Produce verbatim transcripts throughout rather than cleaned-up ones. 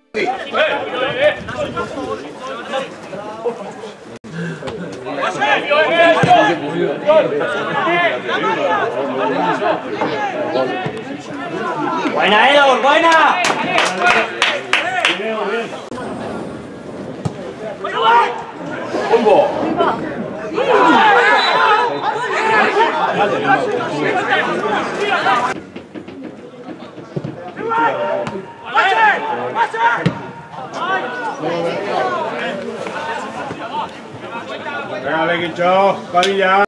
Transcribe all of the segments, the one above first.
Buena, Edor, buena. ¡Combo! Venga, Lequicho, Padilla.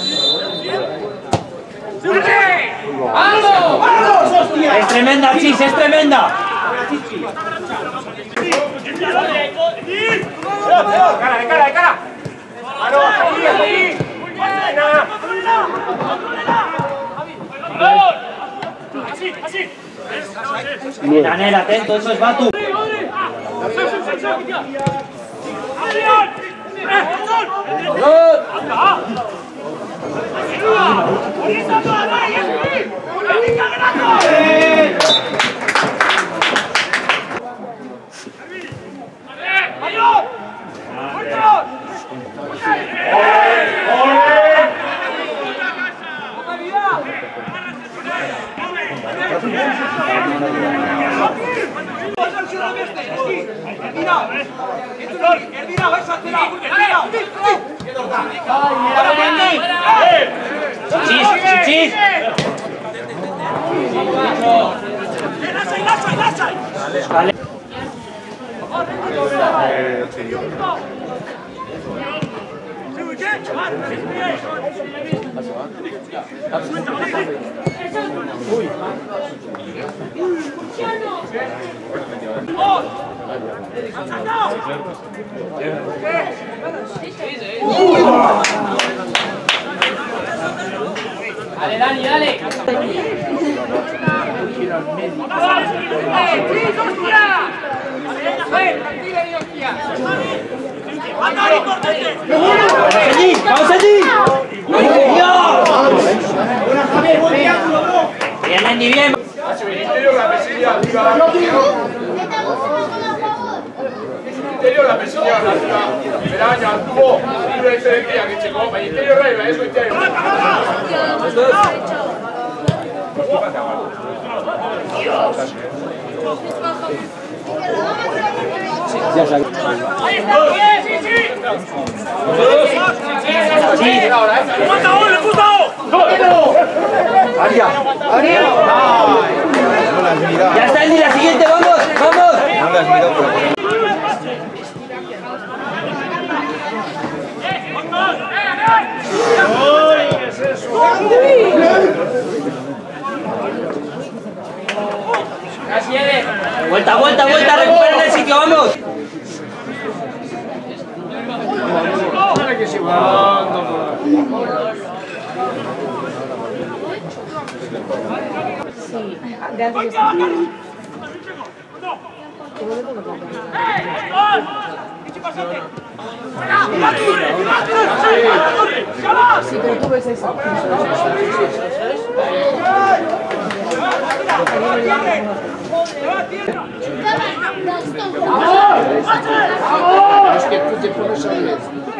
¡Vamos! ¡Vamos, hostia! Es tremenda, Chis, es tremenda. ¡Cara, de cara, de cara! ¡Mano, ahí, ahí! Así, así. Daniel, atento, eso es Batu. Chis, chis. Vale. Dale, Dani, dale. ¡Vamos allí! Bien, Andy, bien. Interior la mesilla arriba. Interior la mesilla arriba. Peraña, al tubo. Una diferencia que se coma. Interior arriba, eso interior. Ya sabes. Sí, sí, sí. ¡Mata ahora, puto! ¡Aria! ¡Aria! Ya está, Andy, la siguiente, vamos, vamos. No la has mirado por aquí. ¡Ay, qué es eso! Casi eres. Vuelta, vuelta, vuelta, recuperen el sitio, vamos. Dale que se va. Sí, de antes de salir. Sí, pero tú ves esa. Es que tú te pones a ver.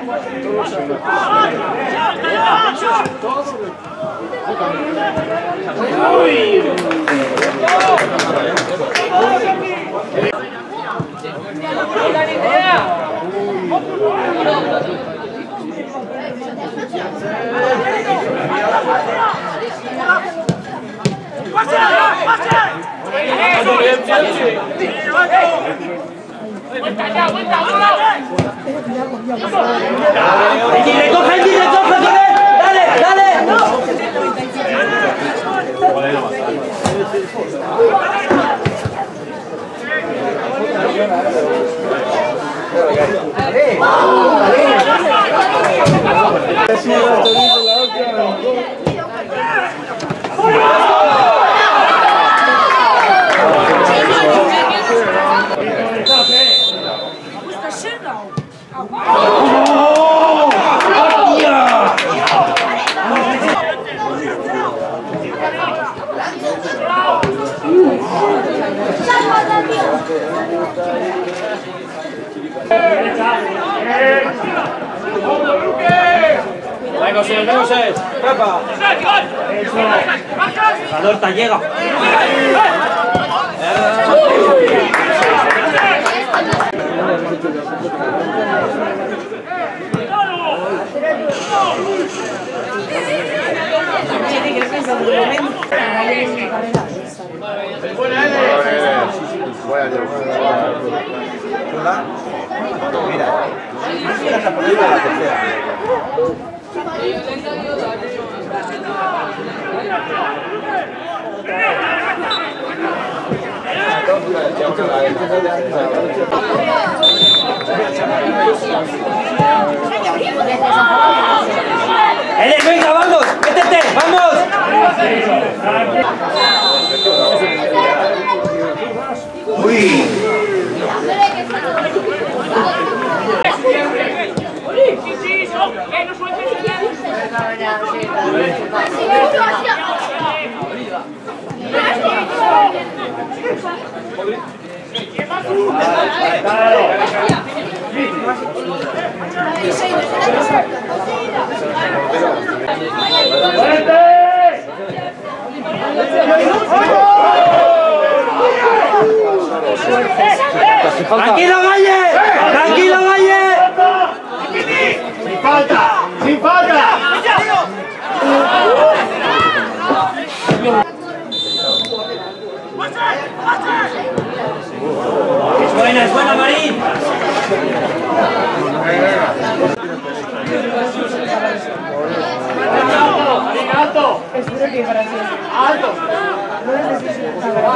Andy, recoge, Andy, recoge, con él. Dale, dale. ¡Oh! Venga, José, venga, José. Rapa. La torta llega. ¡Eres, venga, vamos! ¡Métete! ¡Vamos! ¡Uy! Sí, sí, no, que no sueltes ¡Tranquilo, Valle! ¡Tranquilo, Valle! ¡Sin falta! ¡Sin falta! ¡Es buena, es buena, Marín! ¡Alto! Espero que para ti. ¡Alto! No necesitas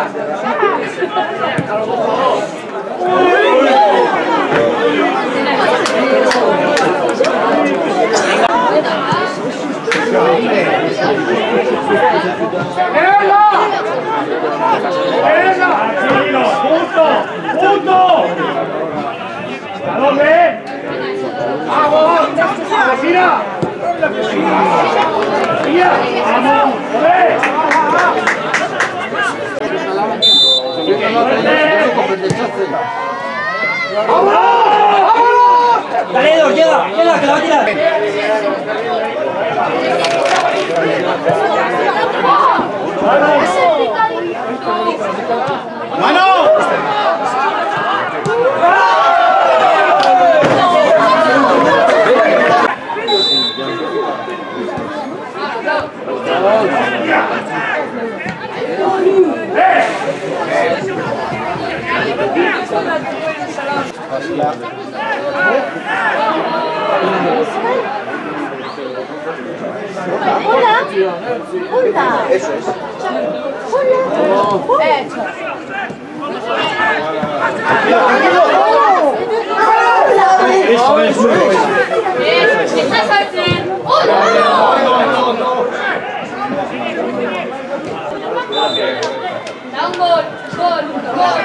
¡Tranquilo! ¡Punto! ¡Punto! ¿A dónde? ¡Vamos! ¡Vamos, mira! ¡Mira! ¡Vamos! ¡Joder! ¡Dale, Edo, llega! ¡Llega, que la va a tirar! ¡Mano! Hola. Hola. Eso es. Hola. Hecho. Eso es, muy bien. Hola. Da un gol, gol, gol.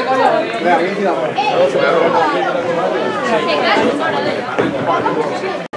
¡Eh!